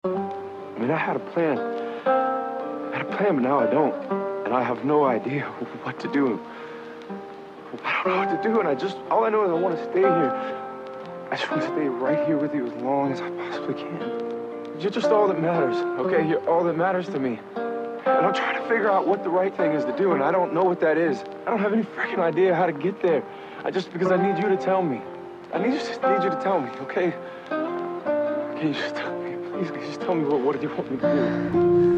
I mean, I had a plan. But now I don't. And I have no idea what to do. I don't know what to do, and all I know is I want to stay here. I just want to stay right here with you as long as I possibly can. You're just all that matters, okay? You're all that matters to me. And I'm trying to figure out what the right thing is to do, and I don't know what that is. I don't have any freaking idea how to get there. Because I need you to tell me. I need you to tell me, okay? Can you just tell me, please? Can you just tell me what do you want me to do?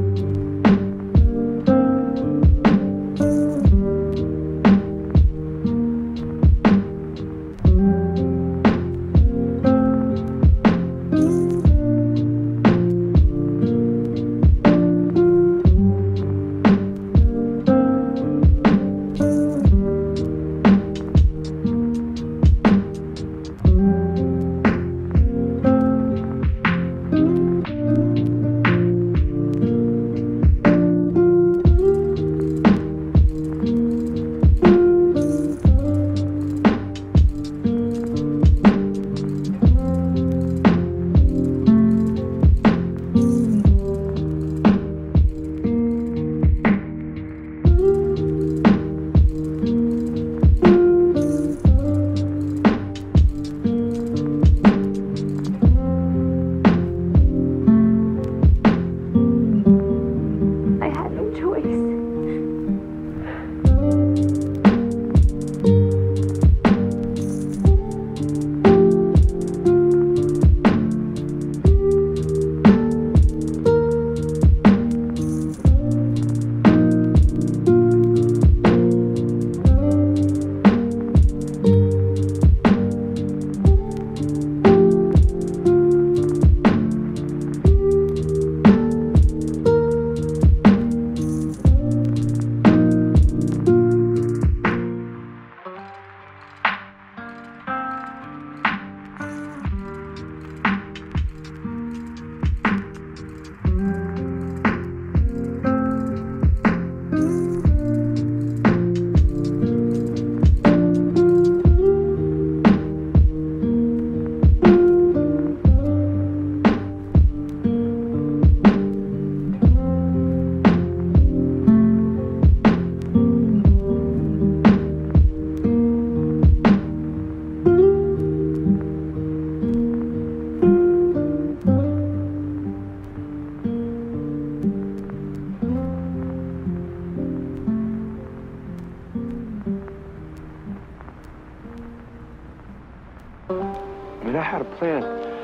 I mean, I had a plan,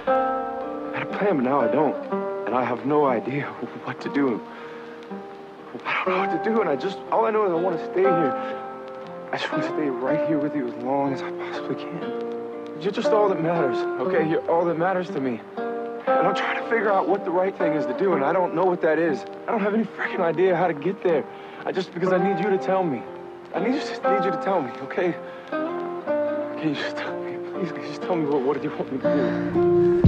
but now I don't. And I have no idea what to do. I don't know what to do, and all I know is I want to stay here. I just want to stay right here with you as long as I possibly can. You're just all that matters, okay? You're all that matters to me. And I'm trying to figure out what the right thing is to do, and I don't know what that is. I don't have any freaking idea how to get there. Because I need you to tell me. I need you to tell me, okay? Can you just tell me, please? Can you just tell me what do you want me to do?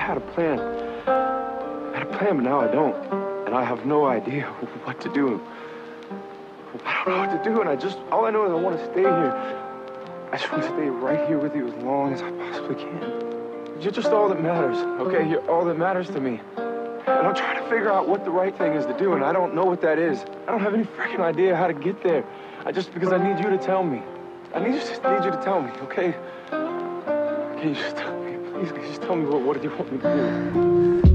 had a plan. I had a plan, but now I don't. And I have no idea what to do. I don't know what to do, and all I know is I want to stay here. I just want to stay right here with you as long as I possibly can. You're just all that matters, okay? You're all that matters to me. And I'm trying to figure out what the right thing is to do, and I don't know what that is. I don't have any freaking idea how to get there. Because I need you to tell me. I just need you to tell me, okay? Can you just tell me, please? Can you just tell me what do you want me to do?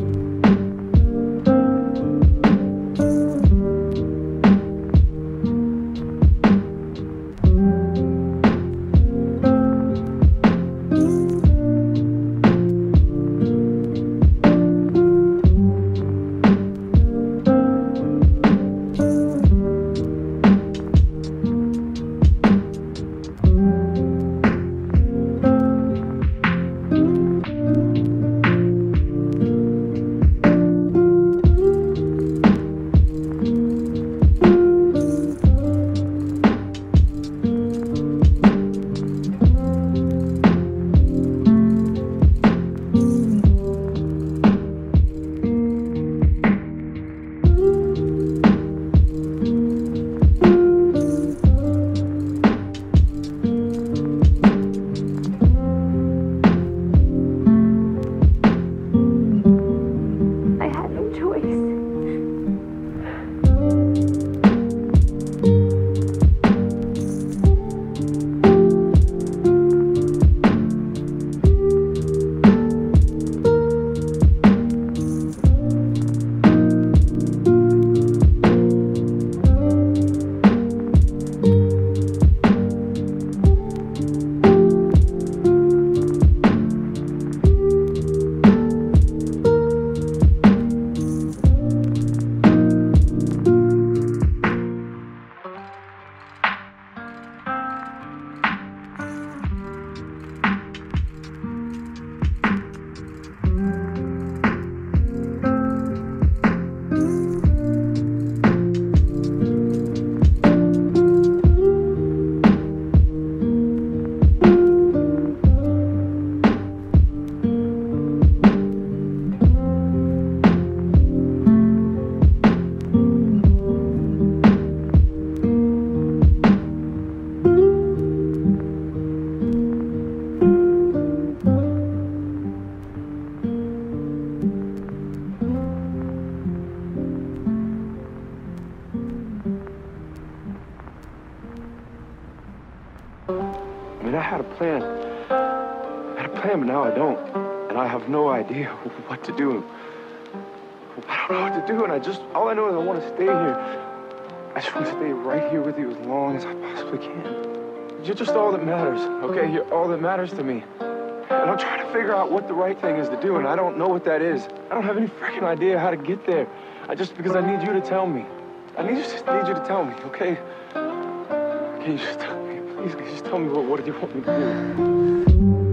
I had a plan. I had a plan, but now I don't. And I have no idea what to do. I don't know what to do, and all I know is I want to stay here. I just want to stay right here with you as long as I possibly can. You're just all that matters, okay? You're all that matters to me. And I'm trying to figure out what the right thing is to do, and I don't know what that is. I don't have any freaking idea how to get there. Because I need you to tell me. I just need you to tell me, okay? Can you just tell me, please? Can you just tell me what do you want me to do?